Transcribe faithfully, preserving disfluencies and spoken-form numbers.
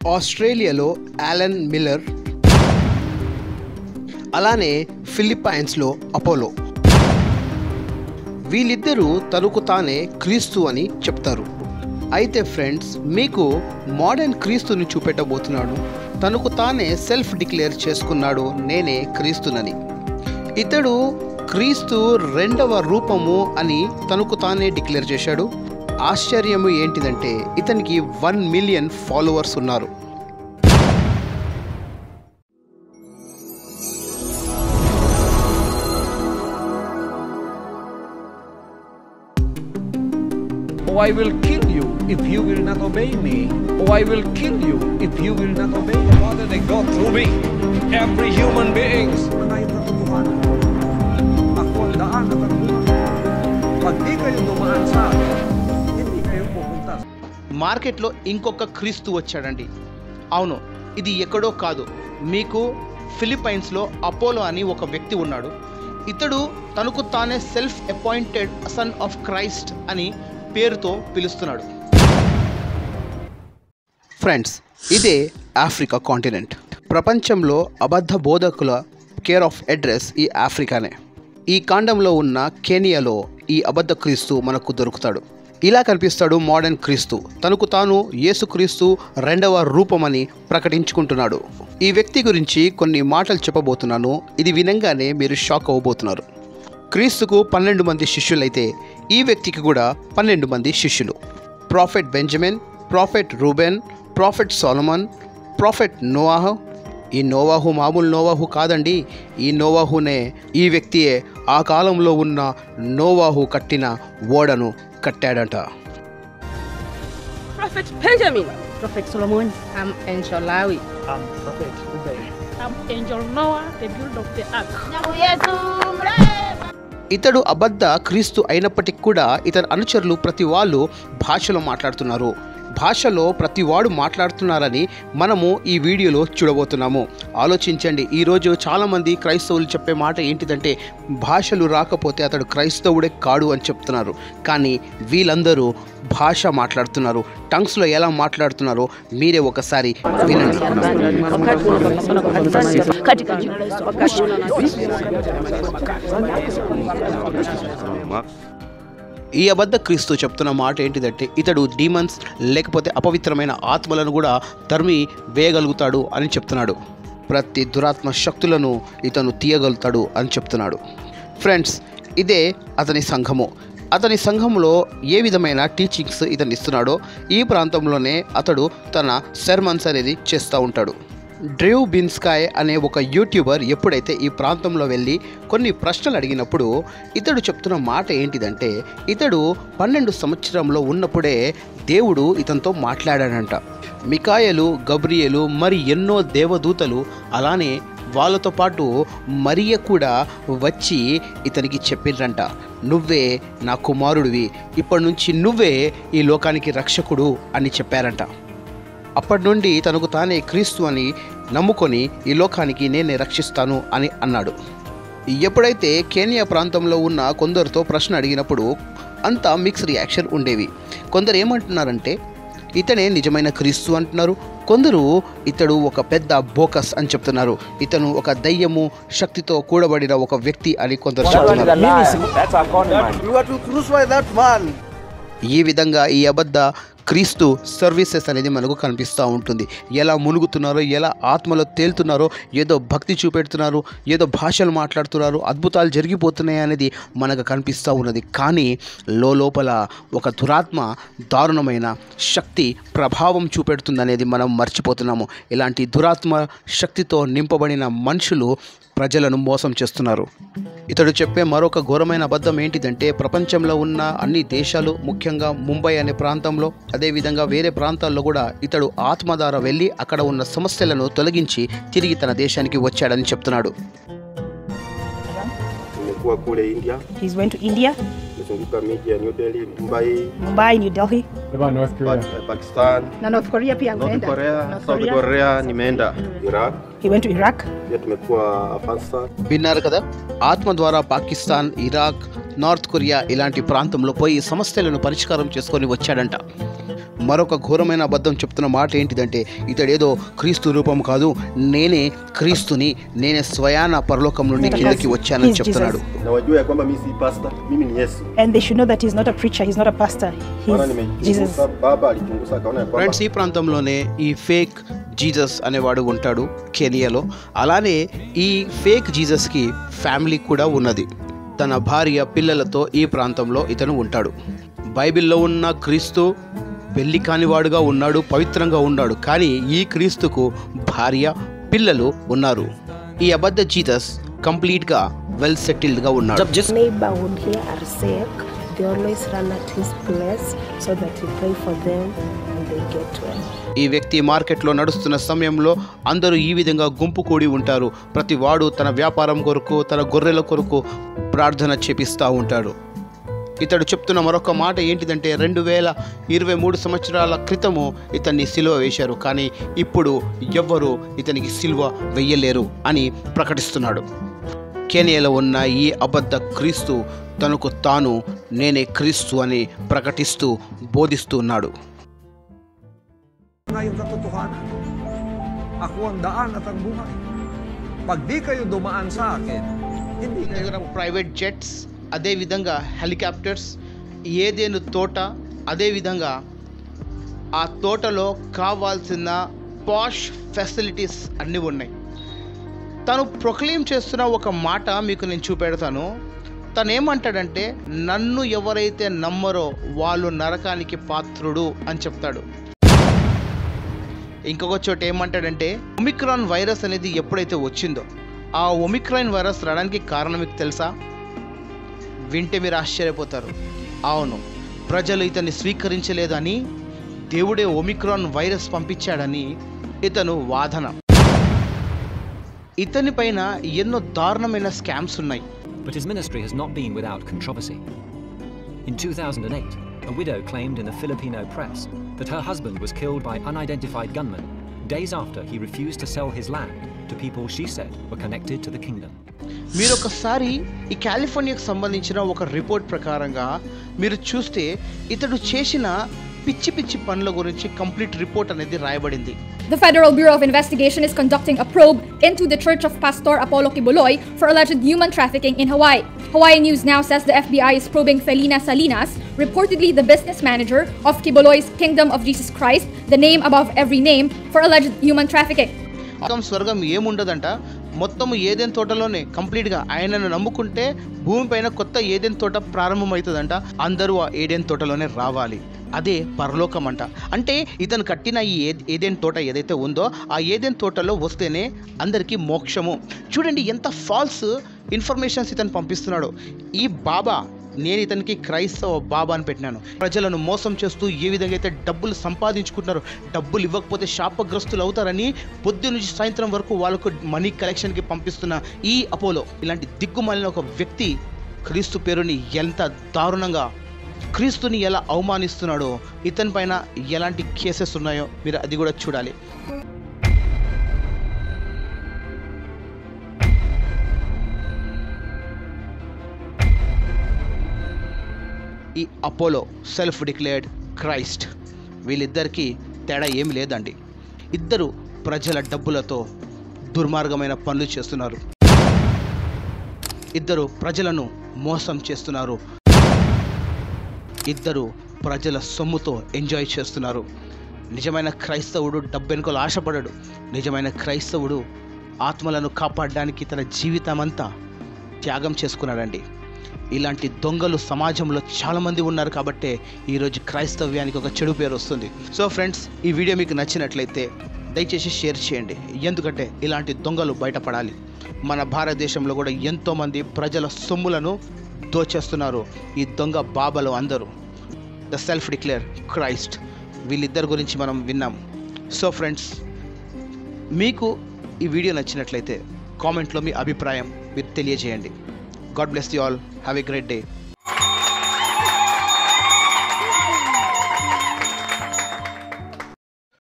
ఆస్ట్రేలియాలో యాలన్ మిల్లర్, అలానే ఫిలిప్పైన్స్లో అపోలో. వీళ్ళిద్దరూ తనకు తానే క్రీస్తు అని చెప్తారు. అయితే ఫ్రెండ్స్, మీకు మోడర్న్ క్రీస్తుని చూపెట్టబోతున్నాడు. తనకు తానే సెల్ఫ్ డిక్లేర్ చేసుకున్నాడు, నేనే క్రీస్తునని. ఇతడు క్రీస్తు రెండవ రూపము అని తనకు తానే డిక్లేర్ చేశాడు. ఆశ్చర్యము ఏంటిదంటే ఇతనికి వన్ మిలియన్ ఫాలోవర్స్ ఉన్నారు. Oh, I will kill you if you will not obey me. Oh, I will kill you if you will not obey me. Father, they go through me. Every human beings. Ngayon katotohanan. Ako ang daan at ang buhay. Pag di kayo dumaan sa akin, hindi kayo pupunta. మార్కెట్లో ఇంకొక క్రీస్తు వచ్చాడండి. అవును, ఇది ఎక్కడో కాదు, మీకు ఫిలిప్పైన్స్లో Apollo అని ఒక వ్యక్తి ఉన్నాడు. ఇతడు తనకు తానే self appointed son of Christ అని పేరుతో పిలుస్తున్నాడు. ఫ్రెండ్స్, ఇదే ఆఫ్రికా కాంటినెంట్. ప్రపంచంలో అబద్ధ బోధకుల కేర్ ఆఫ్ అడ్రస్ ఈ ఆఫ్రికానే. ఈ ఖండంలో ఉన్న కెనియాలో ఈ అబద్ధ క్రీస్తు మనకు దొరుకుతాడు. ఇలా కనిపిస్తాడు మోడర్న్ క్రీస్తు. తనకు తాను యేసుక్రీస్తు రెండవ రూపమని ప్రకటించుకుంటున్నాడు. ఈ వ్యక్తి గురించి కొన్ని మాటలు చెప్పబోతున్నాను. ఇది వినంగానే మీరు షాక్ అవ్వబోతున్నారు. క్రీస్తుకు పన్నెండు మంది శిష్యులైతే ఈ వ్యక్తికి కూడా పన్నెండు మంది శిష్యులు. Prophet Benjamin, prophet Reuben, prophet Solomon, prophet నోవాహు. ఈ నోవాహు మామూలు నోవాహు కాదండి. ఈ నోవాహునే, ఈ వ్యక్తియే ఆ కాలంలో ఉన్న నోవాహు కట్టిన ఓడను కట్టాడంట. Prophet Benjamin, Prophet Solomon, I'm Angel Lawi. I'm Prophet Reuben. I'm Angel Noah, the builder of the ark. ఇతడు అబద్ధ క్రీస్తు అయినప్పటికీ కూడా ఇతని అనుచరులు ప్రతి వాళ్ళు భాషలో మాట్లాడుతున్నారు. భాషలో ప్రతి వాడు మాట్లాడుతున్నారని మనము ఈ వీడియోలో చూడబోతున్నాము. ఆలోచించండి, ఈరోజు చాలామంది క్రైస్తవులు చెప్పే మాట ఏంటిదంటే భాషలు రాకపోతే అతడు క్రైస్తవుడే కాడు అని చెప్తున్నారు. కానీ వీళ్ళందరూ భాష మాట్లాడుతున్నారు. టంగ్స్లో ఎలా మాట్లాడుతున్నారో మీరే ఒకసారి వినండి. ఈ అబద్ధ క్రీస్తు చెప్తున్న మాట ఏంటిదంటే ఇతడు డీమన్స్ లేకపోతే అపవిత్రమైన ఆత్మలను కూడా తరిమి వేయగలుగుతాడు అని చెప్తున్నాడు. ప్రతి దురాత్మ శక్తులను ఇతను తీయగలుగుతాడు అని చెప్తున్నాడు. ఫ్రెండ్స్, ఇదే అతని సంఘము. అతని సంఘంలో ఏ విధమైన టీచింగ్స్ ఇతను ఇస్తున్నాడో ఈ ప్రాంతంలోనే అతడు తన సెర్మన్స్ అనేది చేస్తూ ఉంటాడు. డ్రీవ్ బిన్స్కాయ్ అనే ఒక యూట్యూబర్ ఎప్పుడైతే ఈ ప్రాంతంలో వెళ్ళి కొన్ని ప్రశ్నలు అడిగినప్పుడు ఇతడు చెప్తున్న మాట ఏంటిదంటే ఇతడు పన్నెండు సంవత్సరంలో ఉన్నప్పుడే దేవుడు ఇతనితో మాట్లాడాడంట. మికాయలు, గబ్రియలు, మరి ఎన్నో దేవదూతలు, అలానే వాళ్ళతో పాటు మరియ కూడా వచ్చి ఇతనికి చెప్పిండ్రంట, నువ్వే నా కుమారుడివి, ఇప్పటి నుంచి నువ్వే ఈ లోకానికి రక్షకుడు అని చెప్పారంట. అప్పటి నుండి తనకు తానే క్రీస్తు అని నమ్ముకొని ఈ లోకానికి నేనే రక్షిస్తాను అని అన్నాడు. ఎప్పుడైతే కెనియా ప్రాంతంలో ఉన్న కొందరితో ప్రశ్న అడిగినప్పుడు అంతా మిక్స్ రియాక్షన్ ఉండేవి. కొందరు ఏమంటున్నారంటే ఇతనే నిజమైన క్రీస్తు అంటున్నారు. కొందరు ఇతడు ఒక పెద్ద బోకస్ అని చెప్తున్నారు. ఇతను ఒక దయ్యము శక్తితో కూడబడిన ఒక వ్యక్తి అని కొందరు చెప్తున్నారు. ఈ విధంగా ఈ అబద్ధ క్రీస్తు సర్వీసెస్ అనేది మనకు కనిపిస్తూ ఉంటుంది. ఎలా మునుగుతున్నారో, ఎలా ఆత్మలో తేలుతున్నారో, ఏదో భక్తి చూపెడుతున్నారు, ఏదో భాషలు మాట్లాడుతున్నారు, అద్భుతాలు జరిగిపోతున్నాయి అనేది మనకు కనిపిస్తూ ఉన్నది. కానీ లోపల ఒక దురాత్మ దారుణమైన శక్తి ప్రభావం చూపెడుతుంది అనేది మనం మర్చిపోతున్నాము. ఇలాంటి దురాత్మ శక్తితో నింపబడిన మనుషులు ప్రజలను మోసం చేస్తున్నారు. ఇతడు చెప్పే మరొక ఘోరమైన అబద్ధం ఏంటిదంటే ప్రపంచంలో ఉన్న అన్ని దేశాలు, ముఖ్యంగా ముంబై అనే ప్రాంతంలో, అదేవిధంగా వేరే ప్రాంతాల్లో కూడా ఇతడు ఆత్మ ద్వారా వెళ్ళి అక్కడ ఉన్న సమస్యలను తొలగించి తిరిగి తన దేశానికి వచ్చాడని చెప్తున్నాడు. he's went to India, New Delhi, Mumbai, Mumbai, New Delhi, North Korea, Pakistan, na North Korea pia North ameenda. Korea, North South Korea. Korea, nimeenda Iraq, He went to Iraq. pia tumekuwa Afghanistan. విన్నారు కదా, ఆత్మ ద్వారా Pakistan, Iraq, north Korea ఇలాంటి ప్రాంతంలో పోయి సమస్యలను పరిష్కారం చేసుకొని వచ్చాడంట. మరొక ఘోరమైన అబద్ధం చెప్తున్న మాట ఏంటిదంటే ఇతడేదో క్రీస్తు రూపం కాదు, నేనే క్రీస్తుని, నేనే స్వయాన పరలోకం నుండి కిందకి వచ్చానని He's చెప్తున్నాడు. Na wajua ya kwamba mimi si pastor, mimi ni Yesu. And they should know that he's not a preacher, he's not a pastor. Maana He's Jesus. nimechunguza, baba alichunguza akaona ya kwamba friends, ఈ ప్రాంతంలోనే ఈ fake Jesus అనేవాడు ఉంటాడు కెనియాలో. అలానే ఈ fake జీసస్కి family కూడా ఉన్నది. తన భార్య పిల్లలతో ఈ ప్రాంతంలో ఇతను ఉంటాడు. బైబిల్లో ఉన్న క్రీస్తు పెళ్లి కానివాడుగా ఉన్నాడు, పవిత్రంగా ఉన్నాడు. కానీ ఈ క్రీస్తుకు భార్య పిల్లలు ఉన్నారు. ఈ అబద్ధ జీసస్ కంప్లీట్గా వెల్ సెటిల్డ్గా ఉన్నాడు. Neighborhood here are sick. They always run at his place so that he pray for them and they get well. ఈ వ్యక్తి మార్కెట్లో నడుస్తున్న సమయంలో అందరూ ఈ విధంగా గుంపు కూడి ఉంటారు. ప్రతి వాడు తన వ్యాపారం కొరకు, తన గొర్రెల కొరకు ప్రార్థన చేపిస్తూ ఉంటాడు. ఇతడు చెప్తున్న మరొక మాట ఏంటిదంటే రెండు వేల ఇరవై మూడు సంవత్సరాల క్రితము ఇతన్ని సిలువ వేశారు, కానీ ఇప్పుడు ఎవ్వరూ ఇతనికి సిలువ వెయ్యలేరు అని ప్రకటిస్తున్నాడు. కెనియాలో ఉన్న ఈ అబద్ధ క్రీస్తు తనకు తాను నేనే క్రీస్తు అని ప్రకటిస్తూ బోధిస్తూ ఉన్నాడు. Ngayong katotohanan, ako ang daan at ang buhay. Pag di kayo dumaan sa akin, hindi kayo private jets, అదేవిధంగా హెలికాప్టర్స్, ఏదేను తోట, అదేవిధంగా ఆ తోటలో కావాల్సిన పాష్ ఫెసిలిటీస్ అన్నీ ఉన్నాయి. తను ప్రొక్లెయిమ్ చేస్తున్న ఒక మాట మీకు నేను చూపెడతాను. తను ఏమంటాడంటే, నన్ను ఎవరైతే నమ్మరో వాళ్ళు నరకానికి పాత్రుడు అని చెప్తాడు. ఇంకొక చోట ఏమంటాడంటే, ఒమిక్రాన్ వైరస్ అనేది ఎప్పుడైతే వచ్చిందో, ఆ ఒమిక్రాన్ వైరస్ రావడానికి కారణం మీకు తెలుసా? వింటే మీరు ఆశ్చర్యపోతారు. అవును, ప్రజలు ఇతన్ని స్వీకరించలేదని దేవుడే ఒమిక్రాన్ వైరస్ పంపించాడని ఇతను వాదన. ఇతని పైన ఎన్నో దారుణమైన స్కామ్స్ ఉన్నాయి. But his ministry has not been without controversy. In two thousand eight, a widow claimed in the Filipino press that her husband was killed by unidentified gunmen days after he refused to sell his land to people she said were connected to the kingdom. మీరు ఒకసారి ఈ కాలిఫోర్నియాకు సంబంధించిన ఒక report ప్రకారంగా మీరు చూస్తే ఇతడు చేసిన పిచ్చి పిచ్చి పనుల గురించి కంప్లీట్ రిపోర్ట్ అనేది రాయబడింది. The Federal Bureau of Investigation is conducting a probe into the Church of Pastor Apollo Kibuloy for alleged human trafficking in Hawaii. Hawaii News Now says the F B I is probing Felina Salinas, reportedly the business manager of Kibuloy's Kingdom of Jesus Christ, the name above every name, for alleged human trafficking. స్వర్గం ఏముండదంట, మొత్తం ఏదైనా తోటలోనే కంప్లీట్గా ఆయనను నమ్ముకుంటే భూమిపైన కొత్త ఏదైనా తోట ప్రారంభమవుతుందంట. అందరూ ఆ ఏదైనా తోటలోనే రావాలి. అదే పరలోకం అంట. అంటే ఇతను కట్టిన ఈ ఏదైనా తోట ఏదైతే ఉందో ఆ ఏదైనా తోటలో వస్తేనే అందరికీ మోక్షము. చూడండి ఎంత ఫాల్స్ ఇన్ఫర్మేషన్స్ ఇతను పంపిస్తున్నాడు. ఈ బాబా, నేను ఇతనికి క్రైస్తవ బాబా అని పెట్టినాను. ప్రజలను మోసం చేస్తూ ఏ విధంగా అయితే డబ్బులు సంపాదించుకుంటున్నారు, డబ్బులు ఇవ్వకపోతే శాపగ్రస్తులు అవుతారని పొద్దు నుంచి సాయంత్రం వరకు వాళ్ళకు మనీ కలెక్షన్కి పంపిస్తున్న ఈ అపోలో, ఇలాంటి దిగ్గుమాలిన ఒక వ్యక్తి క్రీస్తు పేరుని ఎంత దారుణంగా, క్రీస్తుని ఎలా అవమానిస్తున్నాడో, ఇతని పైన ఎలాంటి కేసెస్ ఉన్నాయో మీరు అది కూడా చూడాలి. ఈ అపోలో సెల్ఫ్ డిక్లేర్డ్ క్రైస్ట్, వీళ్ళిద్దరికీ తేడా ఏమి లేదండి. ఇద్దరు ప్రజల డబ్బులతో దుర్మార్గమైన పనులు చేస్తున్నారు. ఇద్దరు ప్రజలను మోసం చేస్తున్నారు. ఇద్దరు ప్రజల సొమ్ముతో ఎంజాయ్ చేస్తున్నారు. నిజమైన క్రైస్తవుడు డబ్బెనుకలు ఆశపడడు. నిజమైన క్రైస్తవుడు ఆత్మలను కాపాడడానికి తన జీవితం అంతా త్యాగం చేసుకున్నాడండి. ఇలాంటి దొంగలు సమాజంలో చాలామంది ఉన్నారు కాబట్టే ఈరోజు క్రైస్తవ్యానికి ఒక చెడు పేరు వస్తుంది. సో ఫ్రెండ్స్, ఈ వీడియో మీకు నచ్చినట్లయితే దయచేసి షేర్ చేయండి. ఎందుకంటే ఇలాంటి దొంగలు బయటపడాలి. మన భారతదేశంలో కూడా ఎంతోమంది ప్రజల సొమ్ములను దోచేస్తున్నారు ఈ దొంగ బాబాలు అందరూ. ద సెల్ఫ్ డిక్లేర్ క్రైస్ట్, వీళ్ళిద్దరి గురించి మనం విన్నాం. సో ఫ్రెండ్స్, మీకు ఈ వీడియో నచ్చినట్లయితే కామెంట్లో మీ అభిప్రాయం మీరు తెలియజేయండి. God bless you all. Have a great day.